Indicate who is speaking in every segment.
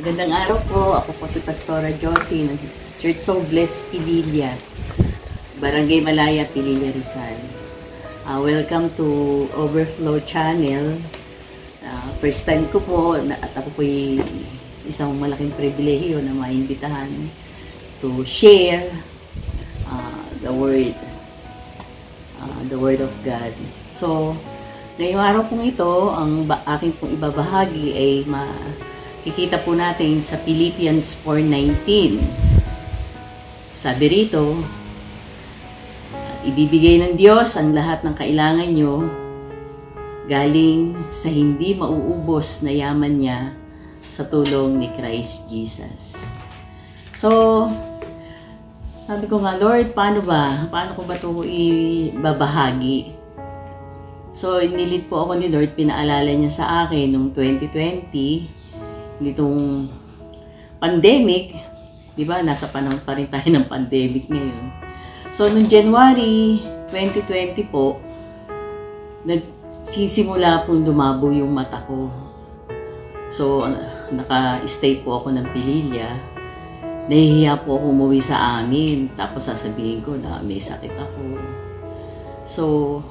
Speaker 1: Magandang araw po. Ako po si Pastora Josie ng Church of Blessed Pililla, Barangay Malaya, Pililla, Rizal. Welcome to Overflow Channel. First time ko po at ako po isang malaking pribilehiyo na maimbitahan to share the word of God. So, ngayong araw pong ito, ang aking pong ibabahagi ay makikita po natin sa Philippians 4:19. Sabi rito, ibibigay ng Diyos ang lahat ng kailangan nyo galing sa hindi mauubos na yaman niya sa tulong ni Christ Jesus. So, sabi ko nga, Lord, paano ko ba ito ibabahagi? So, inilid po ako ni Lord, pinaalala niya sa akin noong 2020, nitong pandemic, di ba? Nasa panahon pa rin tayo ng pandemic ngayon. So, noong January 2020 po, nagsisimula pong lumabo yung mata ko. So, naka-stay po ako ng Pililla. Nahihiya po ako umuwi sa amin. Tapos sasabihin ko na may sakit ako. So,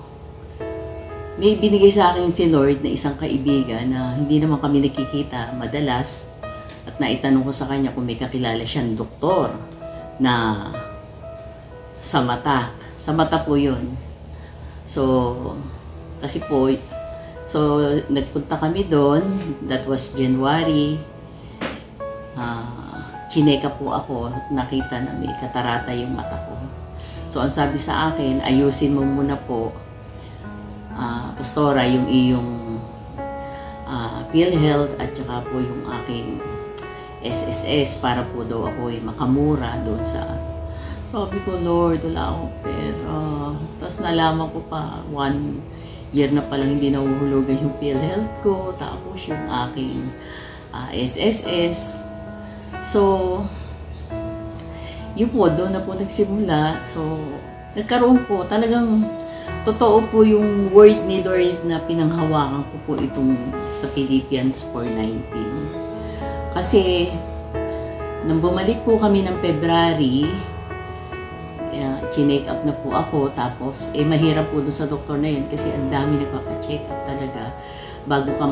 Speaker 1: may binigay sa akin si Lord na isang kaibigan na hindi naman kami nakikita madalas. At naitanong ko sa kanya kung may kakilala siyang doktor na sa mata. Sa mata po yun. So, kasi po, nagpunta kami doon. That was January. Chineka po ako at nakita na may katarata yung mata ko. So, ang sabi sa akin, ayusin mo muna po, Pastora, yung iyong PhilHealth at saka po yung aking SSS para po daw ako ay makamura doon sa... Sabi ko, Lord, wala akong pera. Tapos nalaman ko pa, 1 year na palang hindi nahuhulugan yung PhilHealth ko. Tapos yung aking SSS. So, yun po, doon na po nagsimula. So, nagkaroon po, talagang totoo po yung word ni Lord na pinanghawakan ko po itong sa Philippians 4:19. Kasi, nang bumalik po kami ng February, chinek up na po ako. Tapos, mahirap po doon sa doktor na yun kasi ang dami nagpapacheck up talaga bago ka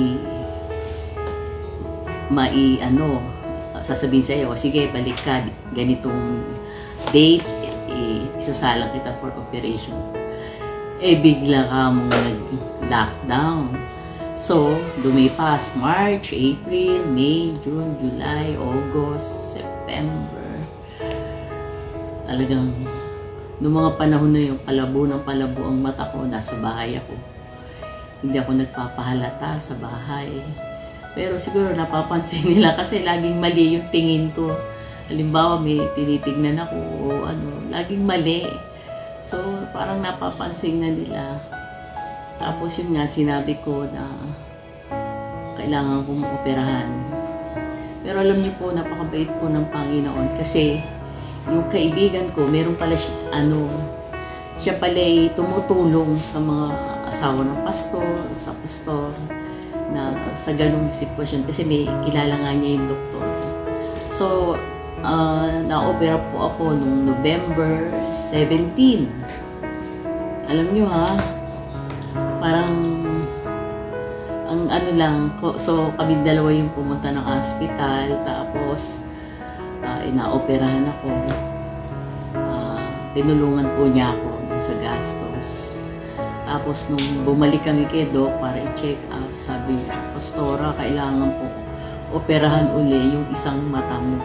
Speaker 1: sasabihin sa iyo, sige, balik ka, ganitong date, isasalang kita for operation. Bigla ka mong nag-lockdown. So, dumipas March, April, May, June, July, August, September. Talagang, noong mga panahon na yun, palabo ang mata ko, nasa bahay ako. Hindi ako nagpapahalata sa bahay. Pero siguro napapansin nila kasi laging mali yung tingin ko. Halimbawa may tinitignan ako o laging mali. So parang napapansin na nila. Tapos yun nga sinabi ko na kailangan kong operahan. Pero alam niyo po, napakabait po ng Panginoon kasi yung kaibigan ko, meron pala siya pala ay tumutulong sa mga asawa ng pastor, sa pastor, na sa ganung sitwasyon kasi may kilala nga niya yung doktor. So, na-opera po ako noong November 17. Alam nyo parang so kami dalawa yung pumunta ng hospital, tapos na-operahan ako. Tinulungan po niya ako sa gastos. Tapos nung bumalik kami kay Doc para i-check up, sabi niya, Pastora, kailangan po operahan uli yung isang mata mo.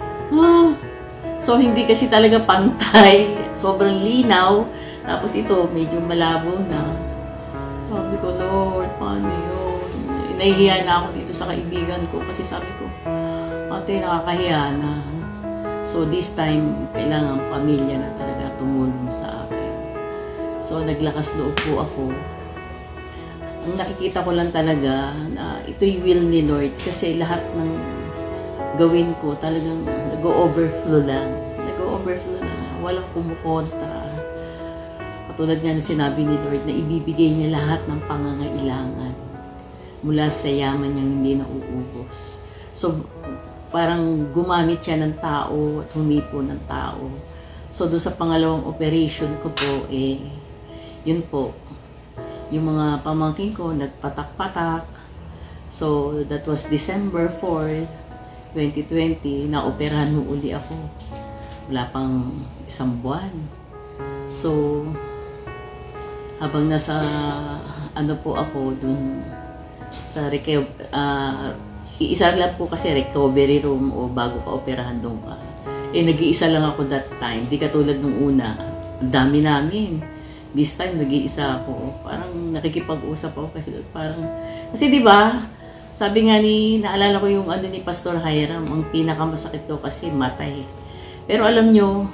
Speaker 1: So hindi kasi talaga pantay, sobrang linaw. Tapos ito, medyo malabo na. Sabi ko, Lord, paano yun? Nahihiya na ako dito sa kaibigan ko kasi sabi ko, ate, nakakahiya na. So this time, kailangan pamilya na talaga tumulong sa akin. So, naglakas loob po ako. Ang nakikita ko lang talaga na ito'y will ni Lord kasi lahat ng gawin ko talagang nag-overflow lang. Nag-overflow lang. Walang kumukontra. Katulad nga nung sinabi ni Lord na ibibigay niya lahat ng pangangailangan mula sa yaman niyang hindi nauubos. So, parang gumamit siya ng tao at humipo ng tao. So, doon sa pangalawang operation ko po, yun po, yung mga pamangkin ko nagpatak-patak. So, that was December 4, 2020, na-operahan mo uli ako. Wala pang isang buwan. So, habang nasa, ano po ako, dun sa iisa lang po kasi recovery room o bago ka operahan doon ka. Nag-iisa lang ako that time. Di katulad nung una. Ang dami namin. This time, nag-iisa ako. Parang nakikipag-usap ako. Kasi di ba sabi nga naalala ko yung ano ni Pastor Hiram, ang pinakamasakit daw kasi matay. Pero alam nyo,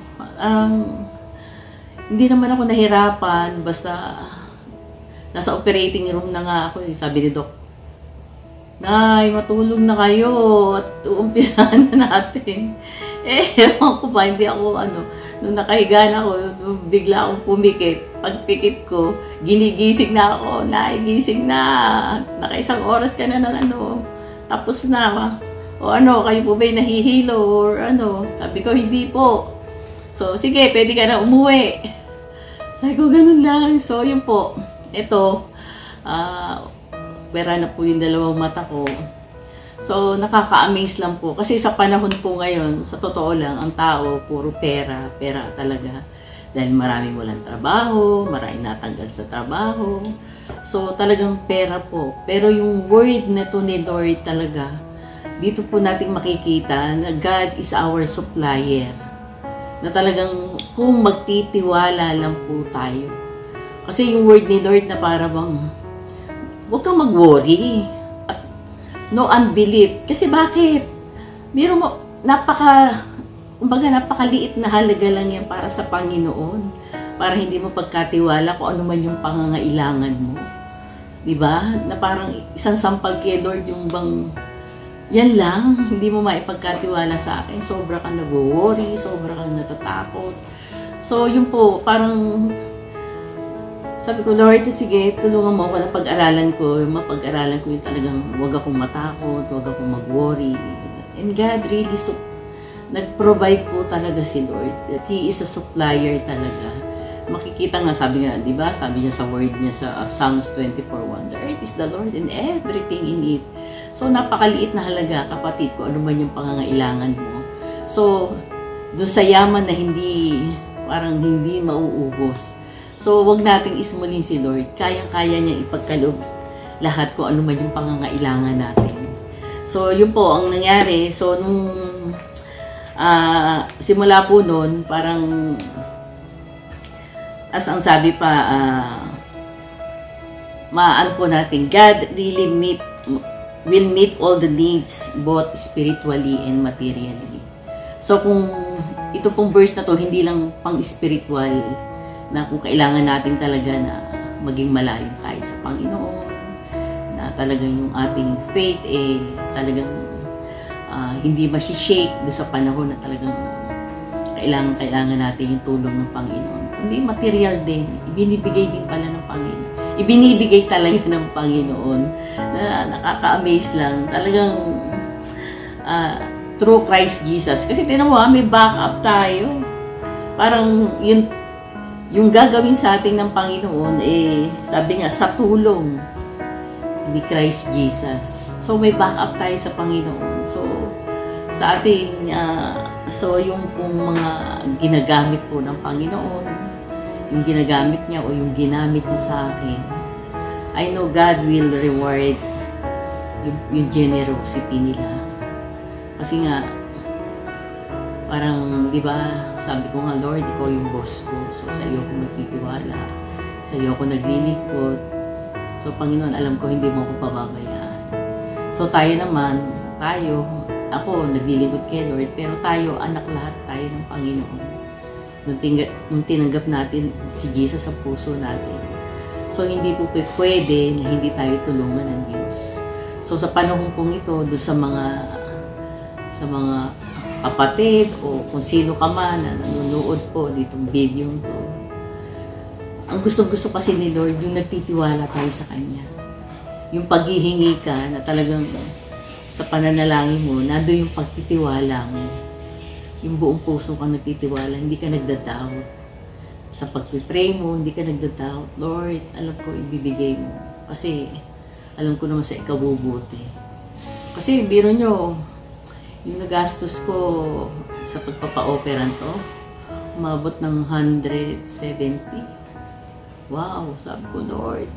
Speaker 1: hindi naman ako nahirapan, basta nasa operating room na nga ako. Sabi ni Doc, Nay, matulog na kayo at uumpisahan na natin. Ewan ko pa, hindi ako nung nakahiga na ako, nung bigla akong pumikit. Pagpikit ko, ginigising na ako, naigising na. Nakaisang oras ka na ng tapos na. O kayo po ba'y nahihilo or Sabi ko, hindi po. So, sige, pwede ka na umuwi. Sabi ko, ganun lang. So, yun po. Ito, pera na po yung dalawang mata ko. So, nakaka-amaze lang po. Kasi sa panahon po ngayon, sa totoo lang, ang tao, puro pera. Pera talaga. Dahil maraming walang trabaho, maraming natanggal sa trabaho. So, talagang pera po. Pero yung word na to ni Lord talaga, dito po natin makikita na God is our supplier. Na talagang kung magtitiwala lang po tayo. Kasi yung word ni Lord na para bang, huwag kang mag-worry. No unbelief. Kasi bakit? Biro mo, napakaliit na halaga lang yan para sa Panginoon. Para hindi mo pagkatiwala kung ano man yung pangangailangan mo. Diba? Na parang isang sampal kay Lord yung bang, yan lang, hindi mo maipagkatiwala sa akin. Sobra kang nag-worry, sobra kang natatakot. So, yun po, parang sabi ko, Lord, sige, tulungan mo ako na pag-aralan ko. Mapag-aralan ko yung talagang huwag akong matakot, huwag akong mag-worry. And God really, nag-provide po talaga si Lord. That He is a supplier talaga. Makikita nga, sabi nga, di ba? Sabi niya sa word niya sa Psalms 24:1, the earth is the Lord and everything in it. So, napakaliit na halaga, kapatid, ko ano man yung pangangailangan mo. So, doon sa yaman na parang hindi mauubos. So, wag nating ismulin si Lord. Kayang-kaya niya ipagkaloob lahat kung ano man yung pangangailangan natin. So, yun po ang nangyari. So, nung simula po nun, parang as ang sabi pa, maan po natin, God really will meet all the needs, both spiritually and materially. So, kung ito pong verse na to, hindi lang pang-spiritual, na kung kailangan natin talaga na maging malalim tayo sa Panginoon, na talagang yung ating faith talagang hindi masishake do sa panahon na talagang kailangan natin yung tulong ng Panginoon. Hindi material din, ibinibigay din pala ng Panginoon. Ibinibigay talaga ng Panginoon na nakaka-amaze lang. Talagang through Christ Jesus. Kasi tinan mo may backup tayo. Parang yung gagawin sa atin ng Panginoon, sabi nga, sa tulong ni Christ Jesus. So, may backup tayo sa Panginoon. So, sa atin, so yung pong mga ginagamit po ng Panginoon, yung ginagamit niya o yung ginamit niya sa akin, I know God will reward yung generosity nila. Kasi nga, parang, di ba, sabi ko nga, Lord, ikaw yung boss ko. So, sa iyo ko nagtitiwala. Sa iyo ko naglilingkod. So, Panginoon, alam ko, hindi mo ako pababayaan. So, tayo naman, ako, naglilingkod kay Lord, pero tayo, anak lahat tayo ng Panginoon. Nung tinanggap natin si Jesus sa puso natin. So, hindi po pwede na hindi tayo tulungan ng Diyos. So, sa panahon pong ito, doon sa mga kapatid o kung sino ka man na nanonood po ditong video to. Ang gusto kasi ni Lord, yung nagtitiwala tayo sa Kanya. Yung paghihingi ka na talagang sa pananalangin mo, nandun yung pagtitiwala mo. Yung buong puso kang nagtitiwala, hindi ka nagdadoubt. Sa pag-pray mo, hindi ka nagdadoubt. Lord, alam ko ibibigay mo. Kasi alam ko naman sa ikabubuti. Kasi biro nyo, yung nagastos ko sa pagpapa-operan to, umabot ng 170. Wow, sabi ko, Lord.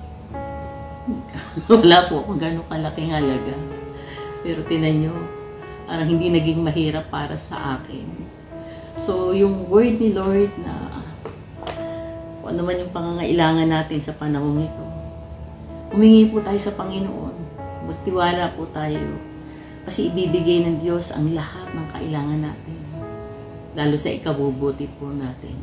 Speaker 1: Wala po kung gano'ng kalaking halaga. Pero tinan nyo, parang hindi naging mahirap para sa akin. So, yung word ni Lord na kung ano man yung pangangailangan natin sa panahon ito, humingi po tayo sa Panginoon. Magtiwala po tayo. Kasi ibibigay ng Diyos ang lahat ng kailangan natin. Lalo sa ikabubuti po natin.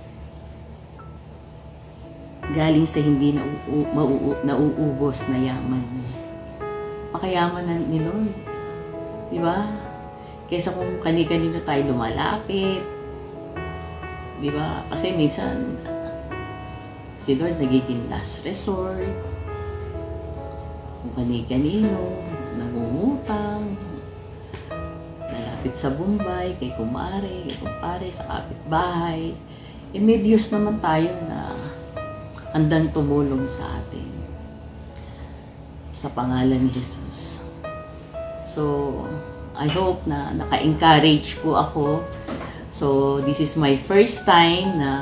Speaker 1: Galing sa hindi nauubos na yaman. Pakayaman ni Lord. Diba? Kaysa kung kani-kanino tayo lumalapit. Diba? Kasi minsan, si Lord nagiging last resort. Kung kani-kanino, nangungutang, nalapit sa Bombay, kay kumare, kay kumpare, sa kapitbahay. May Diyos naman tayo na handang tumulong sa atin. Sa pangalan ni Jesus. So, I hope na naka-encourage po ako. So, this is my first time na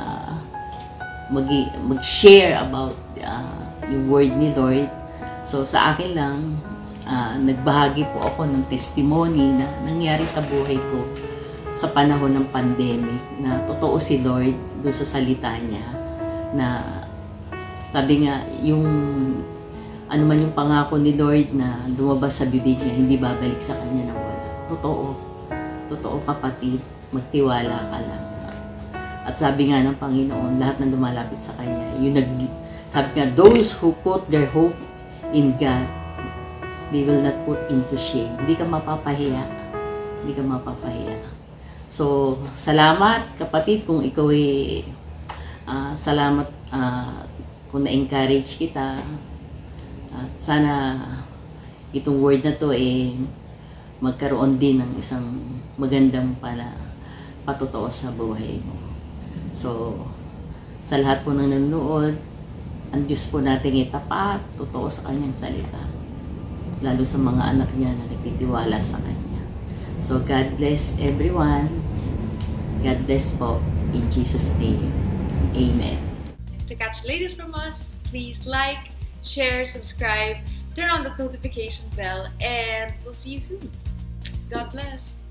Speaker 1: mag-share about yung word ni Lord. So, sa akin lang, nagbahagi po ako ng testimony na nangyari sa buhay ko sa panahon ng pandemic na totoo si Lord doon sa salita niya na sabi nga, yung ano man yung pangako ni Lord na lumabas sa bibig niya, hindi babalik sa kanya nang wala. Totoo. Totoo, kapatid. Magtiwala ka lang. At sabi nga ng Panginoon, lahat ng lumalapit sa kanya, sabi nga, those who put their hope in God, they will not put into shame. Hindi ka mapapahiya. Hindi ka mapapahiya. So, salamat kapatid kung ikaw salamat kung na-encourage kita. At sana itong word na to magkaroon din ng isang magandang patotoo sa buhay mo. So, sa lahat po ng nanonood, ang Diyos po natin tapat, totoo sa kanyang salita. Lalo sa mga anak niya na nagtitiwala sa kanya. So, God bless everyone. God bless po. In Jesus' name. Amen.
Speaker 2: To catch the latest from us, please like, share, subscribe, turn on the notification bell, and we'll see you soon. God bless.